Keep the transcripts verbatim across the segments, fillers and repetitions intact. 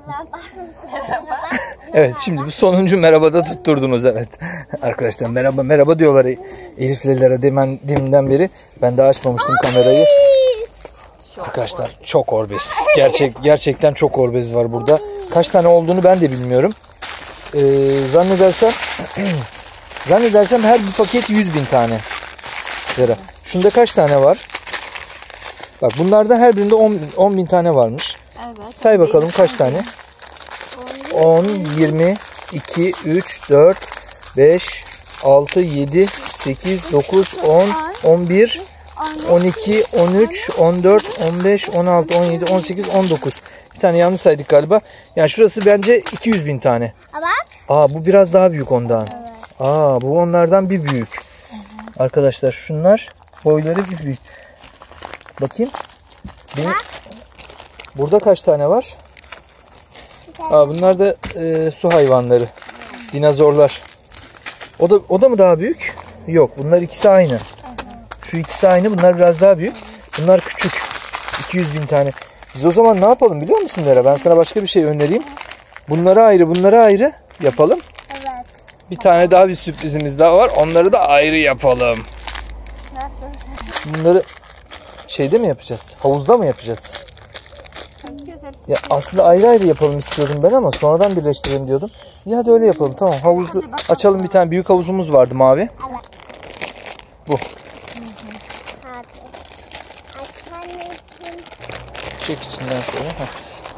Evet, şimdi bu sonuncu merhabada tutturdunuz, evet. Arkadaşlar merhaba merhaba diyorlar Eliflilere demen, deminden beri. Ben daha açmamıştım kamerayı. Arkadaşlar çok orbez. Gerçek, gerçekten çok orbez var burada. Kaç tane olduğunu ben de bilmiyorum. Ee, zannedersem zannedersem her bir paket yüz bin tane. Şunda kaç tane var? Bak bunlardan her birinde on bin tane varmış. Evet. Say bakalım kaç tane? on, yirmi, iki, üç, dört, beş, altı, yedi, sekiz, dokuz, on, on bir, on iki, on üç, on dört, on beş, on altı, on yedi, on sekiz, on dokuz. Bir tane yanlış saydık galiba. Yani şurası bence iki yüz bin tane. Aa, bu biraz daha büyük ondan. Evet. Aa, bu onlardan bir büyük. Evet. Arkadaşlar şunlar boyları bir büyük. Bakayım. Benim... Burada kaç tane var? Aa, bunlar da e, su hayvanları. Dinozorlar. O da o da mı daha büyük? Yok, bunlar ikisi aynı. Şu ikisi aynı, bunlar biraz daha büyük. Bunlar küçük. iki yüz bin tane. Biz o zaman ne yapalım biliyor musun Lera? Ben sana başka bir şey önereyim. Bunları ayrı, bunları ayrı yapalım. Evet. Bir tane daha bir sürprizimiz daha var. Onları da ayrı yapalım. Bunları şeyde mi yapacağız? Havuzda mı yapacağız? Ya aslında ayrı ayrı yapalım istiyordum ben ama sonradan birleştirelim diyordum. Ya hadi öyle yapalım. Tamam, havuzu açalım. Bir tane büyük havuzumuz vardı mavi. Bu. Çek içinden şöyle. Heh.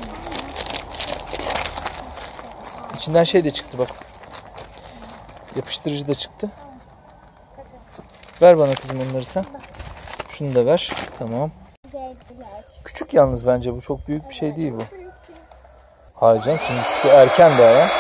İçinden şey de çıktı bak. Yapıştırıcı da çıktı. Ver bana kızım onları sen. Şunu da ver. Tamam. Küçük yalnız bence bu. Çok büyük bir şey değil bu. Hayır canım, şimdi şu erken daha ya.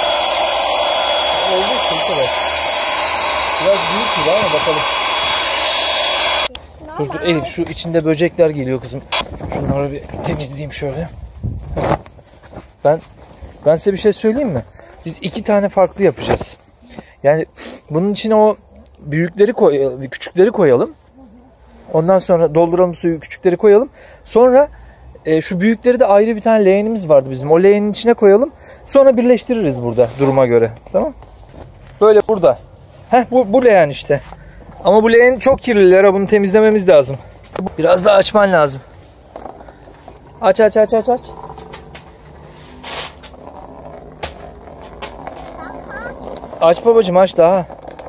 Oldu işte bu kadar. Biraz büyük gibi ama bakalım. Dur dur Elif, şu içinde böcekler geliyor kızım. Şunları bir temizleyeyim şöyle. Ben ben size bir şey söyleyeyim mi? Biz iki tane farklı yapacağız. Yani bunun içine o büyükleri koy, küçükleri koyalım. Ondan sonra dolduralım suyu, küçükleri koyalım. Sonra e, şu büyükleri de ayrı bir tane leğenimiz vardı bizim. O leğenin içine koyalım. Sonra birleştiririz burada duruma göre. Tamam? Böyle burada. Heh, bu, bu leğen işte. Ama bu leğen çok kirliler. Bunu temizlememiz lazım. Biraz daha açman lazım. Aç aç aç aç aç. Aç babacığım, aç daha.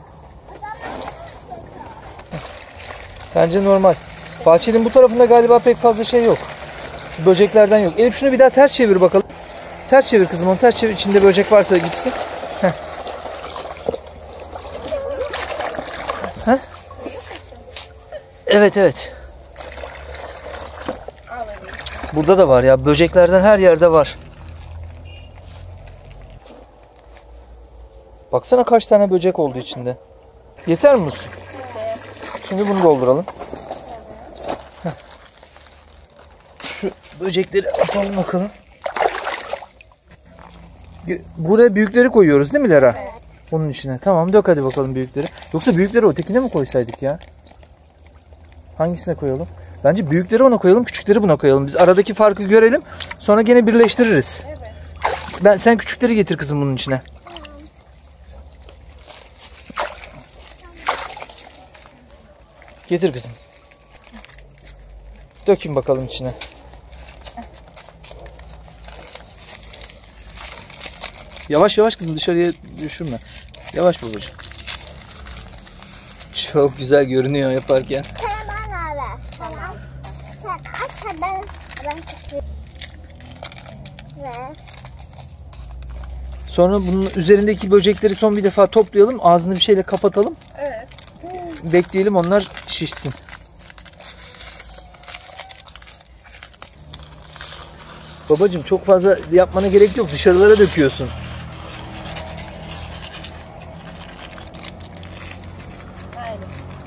Bence normal. Bahçenin bu tarafında galiba pek fazla şey yok. Şu böceklerden yok. Elif şunu bir daha ters çevir bakalım. Ters çevir kızım, onu ters çevir. İçinde böcek varsa gitsin. Heh. Heh. Evet evet. Burada da var ya. Böceklerden her yerde var. Baksana kaç tane böcek oldu içinde. Yeter mi Musu? Şimdi bunu dolduralım. Heh. Şu böcekleri atalım bakalım. Buraya büyükleri koyuyoruz değil mi Lera? Evet. Bunun içine. Tamam, dök hadi bakalım büyükleri. Yoksa büyükleri ötekine mi koysaydık ya? Hangisine koyalım? Bence büyükleri ona koyalım, küçükleri buna koyalım. Biz aradaki farkı görelim. Sonra gene birleştiririz. Evet. Ben sen küçükleri getir kızım bunun içine. Getir kızım. Dökün bakalım içine. Yavaş yavaş kızım, dışarıya düşürme. Yavaş babacığım. Çok güzel görünüyor yaparken. Tamam abi. Tamam. Sen aç ben ben tutuyorum. Ver. Sonra bunun üzerindeki böcekleri son bir defa toplayalım. Ağzını bir şeyle kapatalım. Evet. Bekleyelim onlar şişsin. Babacığım çok fazla yapmana gerek yok. Dışarılara döküyorsun. Aynen.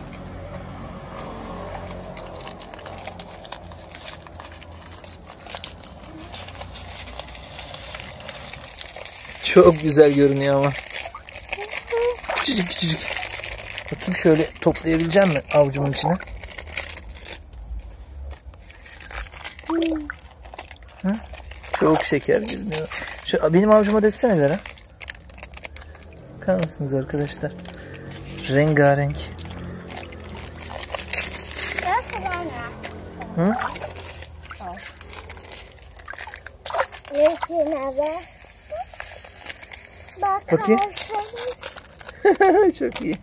Çok güzel görünüyor ama. Küçücük küçücük. Bakayım şöyle toplayabileceğim mi avucumun içine? Hı? Çok şeker görünüyor. Şu, benim avucuma döksene Lara. Bakar mısınız arkadaşlar? Rengarenk. Hı? Bakayım. Çok iyi.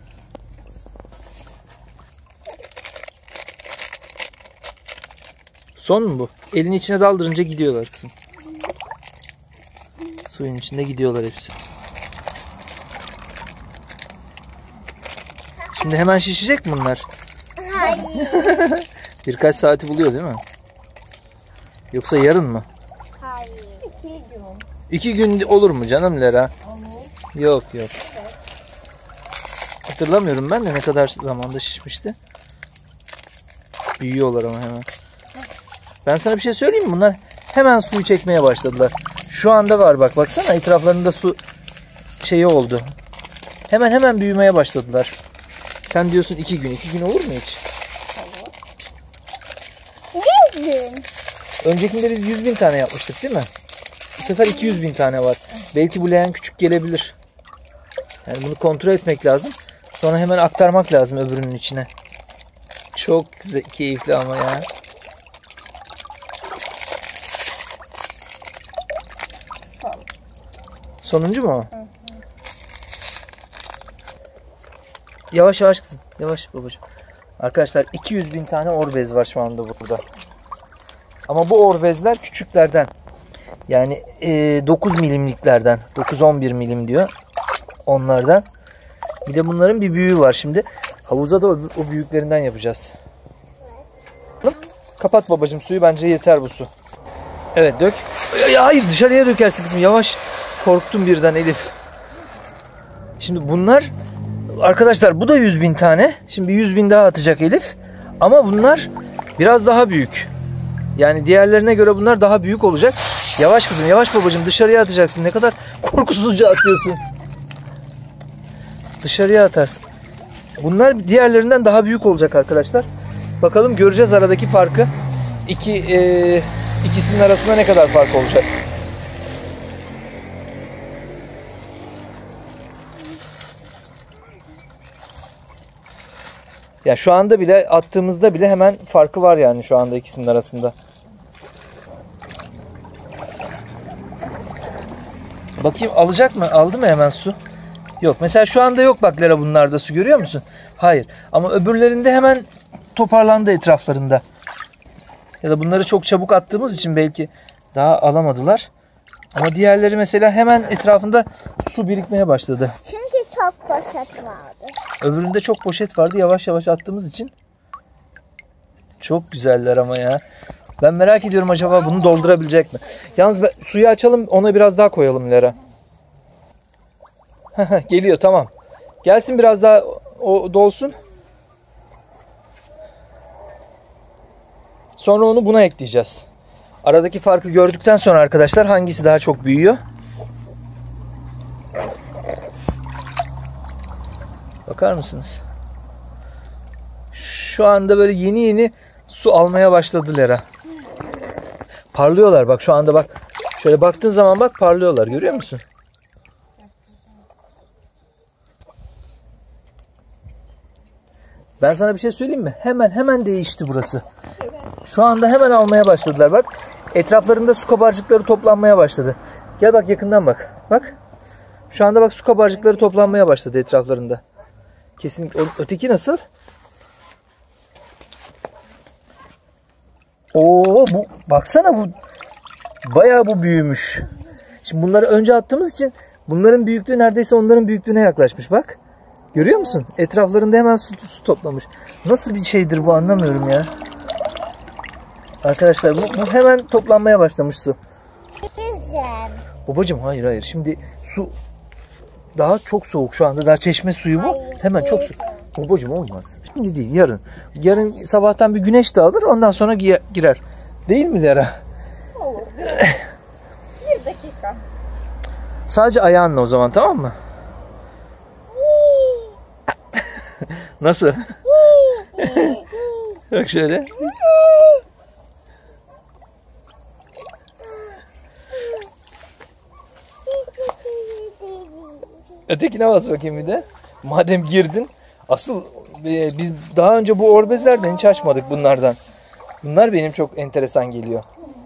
Son mu bu? Elin içine daldırınca gidiyorlar kızım. Suyun içinde gidiyorlar hepsi. Şimdi hemen şişecek mi bunlar? Hayır. Birkaç saati buluyor değil mi? Yoksa yarın mı? Hayır. İki gün. İki gün olur mu canım Lara? Olur. Yok yok. Evet. Hatırlamıyorum ben de ne kadar zamanda şişmişti. Büyüyorlar ama hemen. Ben sana bir şey söyleyeyim mi? Bunlar hemen suyu çekmeye başladılar. Şu anda var bak. Baksana etraflarında su şeyi oldu. Hemen hemen büyümeye başladılar. Sen diyorsun iki gün. İki gün olur mu hiç? Bir gün. Öncekinde biz yüz bin tane yapmıştık değil mi? Bu sefer iki yüz bin tane var. Belki bu leğen küçük gelebilir. Yani bunu kontrol etmek lazım. Sonra hemen aktarmak lazım öbürünün içine. Çok keyifli ama ya. Sonuncu mu o? Hı hı. Yavaş yavaş kızım. Yavaş babacığım. Arkadaşlar iki yüz bin tane orbez var şu anda burada. Ama bu orbezler küçüklerden. Yani e, dokuz milimliklerden. dokuz on bir milim diyor. Onlardan. Bir de bunların bir büyüğü var şimdi. Havuza da o, o büyüklerinden yapacağız. Kapat babacığım suyu. Bence yeter bu su. Evet dök. Ya, hayır dışarıya dökersin kızım. Yavaş. Korktum birden Elif. Şimdi bunlar arkadaşlar bu da yüz bin tane. Şimdi yüz bin daha atacak Elif. Ama bunlar biraz daha büyük. Yani diğerlerine göre bunlar daha büyük olacak. Yavaş kızım yavaş babacığım dışarıya atacaksın. Ne kadar korkusuzca atıyorsun. Dışarıya atarsın. Bunlar diğerlerinden daha büyük olacak arkadaşlar. Bakalım göreceğiz aradaki farkı. İki, e, ikisinin arasında ne kadar fark olacak. Ya şu anda bile attığımızda bile hemen farkı var yani şu anda ikisinin arasında. Bakayım alacak mı? Aldı mı hemen su? Yok. Mesela şu anda yok bak Lara bunlarda su görüyor musun? Hayır. Ama öbürlerinde hemen toparlandı etraflarında. Ya da bunları çok çabuk attığımız için belki daha alamadılar. Ama diğerleri mesela hemen etrafında su birikmeye başladı. Çünkü çok poşet vardı. Öbüründe çok poşet vardı. Yavaş yavaş attığımız için. Çok güzeller ama ya. Ben merak ediyorum acaba bunu doldurabilecek mi? Yalnız ben, suyu açalım ona biraz daha koyalım Lara. Geliyor tamam. Gelsin biraz daha o dolsun. Sonra onu buna ekleyeceğiz. Aradaki farkı gördükten sonra arkadaşlar hangisi daha çok büyüyor? Bakar mısınız? Şu anda böyle yeni yeni su almaya başladı Lara. Parlıyorlar bak şu anda bak. Şöyle baktığın zaman bak parlıyorlar görüyor musun? Ben sana bir şey söyleyeyim mi? Hemen hemen değişti burası. Şu anda hemen almaya başladılar bak. Etraflarında su kabarcıkları toplanmaya başladı. Gel bak yakından bak. Bak. Şu anda bak su kabarcıkları toplanmaya başladı etraflarında. Kesinlikle. Öteki nasıl? Oo bu baksana bu bayağı bu büyümüş. Şimdi bunları önce attığımız için bunların büyüklüğü neredeyse onların büyüklüğüne yaklaşmış bak. Görüyor musun? Etraflarında hemen su, su toplamış. Nasıl bir şeydir bu anlamıyorum ya. Arkadaşlar bu, bu hemen toplanmaya başlamış su. Güzel. Babacığım hayır hayır. Şimdi su daha çok soğuk şu anda. Daha çeşme suyu bu. Hayır, Hemen çok soğuk. Babacığım olmaz. Şimdi değil yarın. Yarın sabahtan bir güneş de alır ondan sonra girer. Değil mi Lara? Olur. Bir dakika. Sadece ayağınla o zaman tamam mı? Nasıl? Bak şöyle. Ötekine bas bakayım bir de. Madem girdin. Asıl e, biz daha önce bu orbezlerden hiç açmadık bunlardan. Bunlar benim çok enteresan geliyor.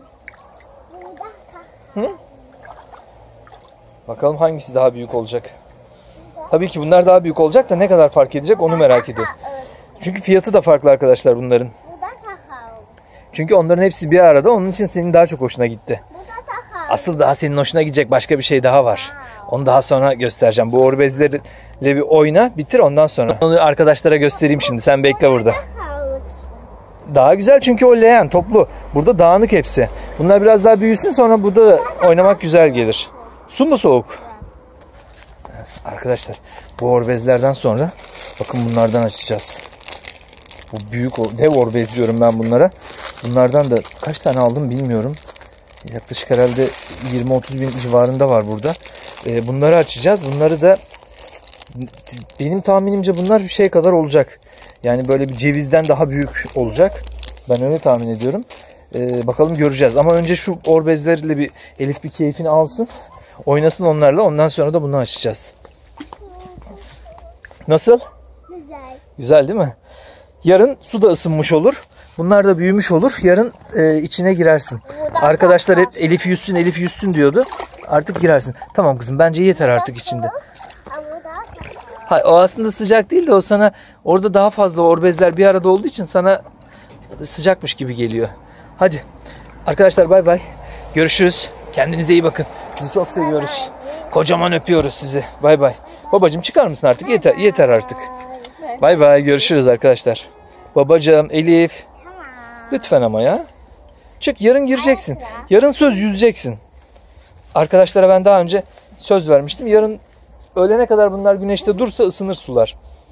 Hı? Bakalım hangisi daha büyük olacak. Tabii ki bunlar daha büyük olacak da ne kadar fark edecek onu merak ediyorum. Çünkü fiyatı da farklı arkadaşlar bunların. Bu da takal. Çünkü onların hepsi bir arada. Onun için senin daha çok hoşuna gitti. Bu da takal. Asıl daha senin hoşuna gidecek başka bir şey daha var. Onu daha sonra göstereceğim. Bu orbezlerle bir oyna, bitir ondan sonra. Onu arkadaşlara göstereyim şimdi. Sen bekle burada. Takal. Daha güzel çünkü o leğen toplu. Burada dağınık hepsi. Bunlar biraz daha büyüsün, sonra burada da oynamak güzel gelir. Su mu soğuk? Evet, arkadaşlar bu orbezlerden sonra bakın bunlardan açacağız. Bu büyük o- dev orbez diyorum ben bunlara. Bunlardan da kaç tane aldım bilmiyorum. Yaklaşık herhalde yirmi otuz bin civarında var burada. Ee, bunları açacağız. Bunları da benim tahminimce bunlar bir şey kadar olacak. Yani böyle bir cevizden daha büyük olacak. Ben öyle tahmin ediyorum. Ee, bakalım göreceğiz. Ama önce şu orbezlerle bir Elif bir keyfini alsın. Oynasın onlarla. Ondan sonra da bunu açacağız. Nasıl? Güzel. Güzel değil mi? Yarın su da ısınmış olur. Bunlar da büyümüş olur. Yarın e, içine girersin. Arkadaşlar hep Elif yüzsün, Elif yüzsün diyordu. Artık girersin. Tamam kızım, bence yeter artık içinde. Ama bu da takal. Hayır, o aslında sıcak değil de o sana orada daha fazla orbezler bir arada olduğu için sana sıcakmış gibi geliyor. Hadi arkadaşlar, bay bay. Görüşürüz. Kendinize iyi bakın. Sizi çok seviyoruz. Kocaman öpüyoruz sizi. Bay bay. Babacığım çıkar mısın artık? Yeter, yeter artık. Bay bay. Görüşürüz arkadaşlar. Babacığım, Elif. Tamam. Lütfen ama ya. Çık, yarın gireceksin. Yarın söz yüzeceksin. Arkadaşlara ben daha önce söz vermiştim. Yarın öğlene kadar bunlar güneşte dursa ısınır sular.